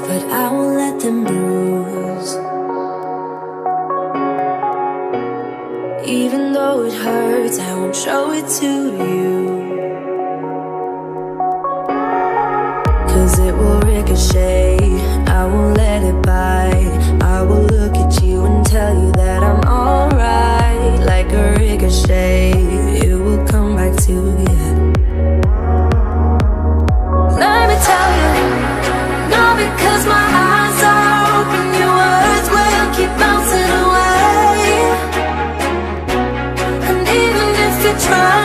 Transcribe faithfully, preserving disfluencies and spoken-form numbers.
but I won't let them bruise. Even though it hurts, I won't show it to you, 'cause it will ricochet. I won't let it bite. I will look at you and tell you that I'm alright. Like a ricochet, it will come back to you. Let me tell you, not because my eyes are open, your words will keep bouncing away. And even if you try